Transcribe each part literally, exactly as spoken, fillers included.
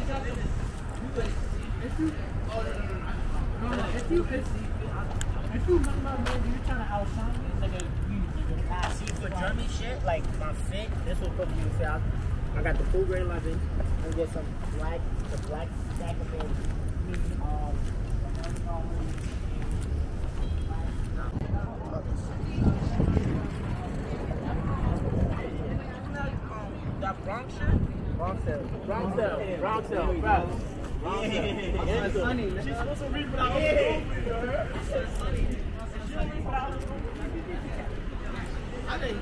If you, if, if you remember, maybe you're trying to outshine me, it's like a, you, you Nah, see, for drummy shit, like my fit, this will put me in fit. I got the full grade eleven. I'm gonna get some black, the black Sacramento. Um, that Bronx shit? Bronxville. Bronxville. Bronxville. Bronx. Yeah, Sunny. She's supposed to read without yeah. Sunny. She don't read without I think.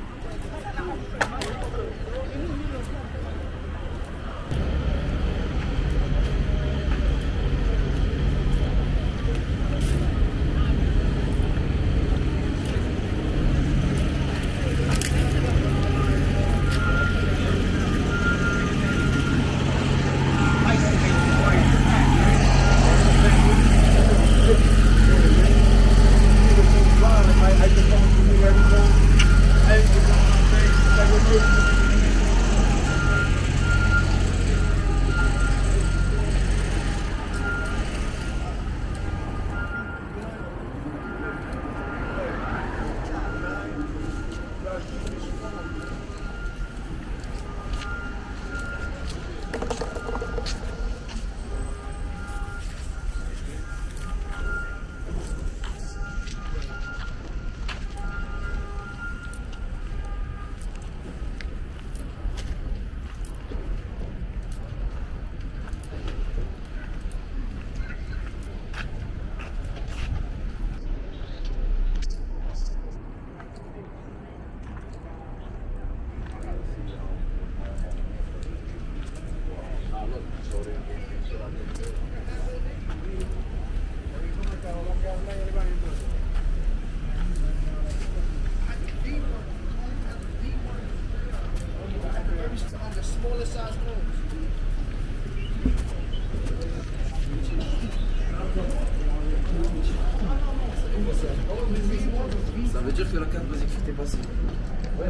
Ça veut dire que la carte basique était passée. Ouais.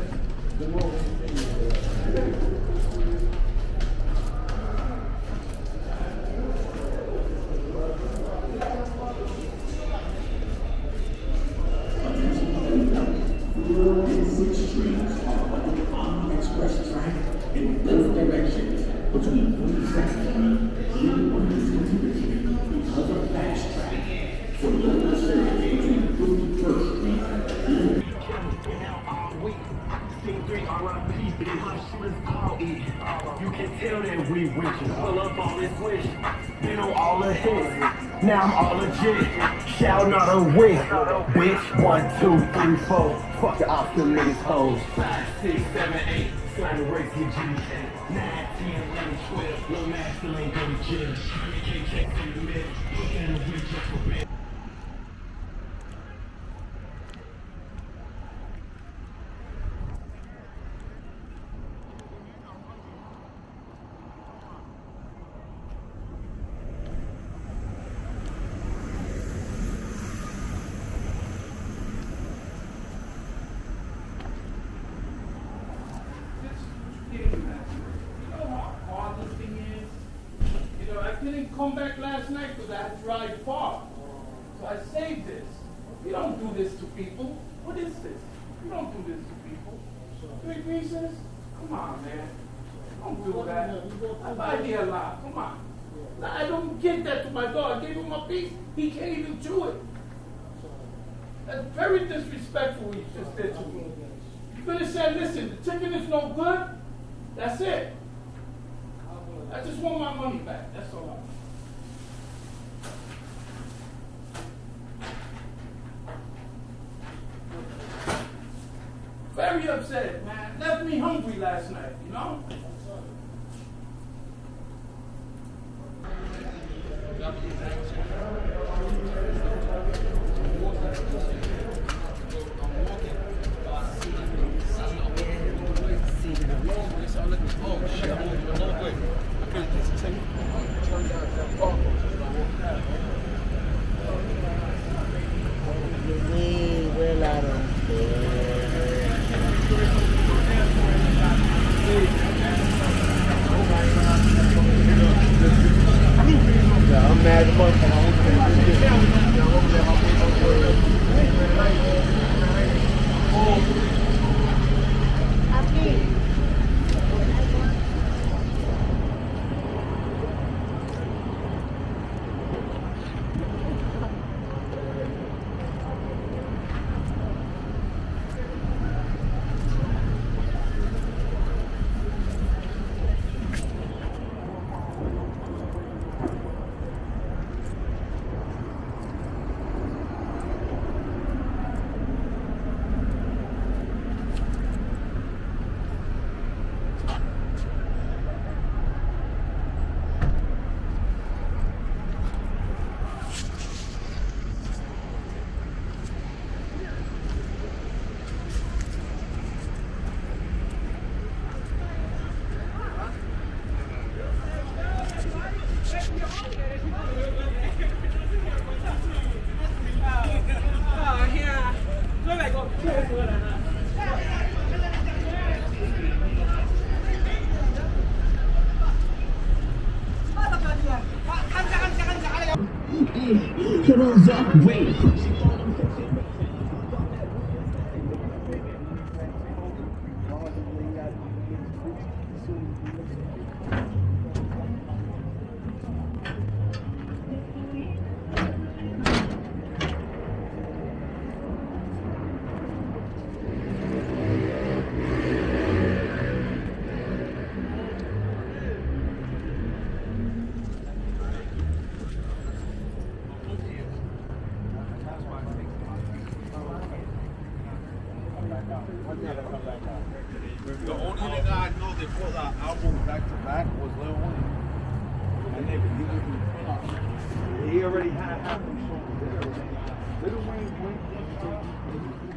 You can tell that we witches. Pull up on this wish. Been on all the hits. Now I'm all legit. Shout not a wick. Bitch, one, two, three, four. Fuck the ops, them niggas hoes. Five, six, seven, eight. Slime the race with G. Nine, ten, eleven, twelve. Little master ain't go to jail. You can't check from the mid. Look at a witch just for bed. I didn't come back last night because I had to drive far. So I saved this. You don't do this to people. What is this? You don't do this to people. Three pieces? Come on, man. Don't do that. I buy me a lot. Come on. I don't give that to my dog. I gave him a piece. He can't even chew it. That's very disrespectful what you just did to me. You could have said, listen, the chicken is no good. That's it. I just want my money back. That's all. Very upset, man. Left me hungry last night, you know? Thank you. Killers up, wait. The only nigga I know that pulled out albums back to back was Lil Wayne. And nigga, he, he already had half them songs there. Lil Wayne went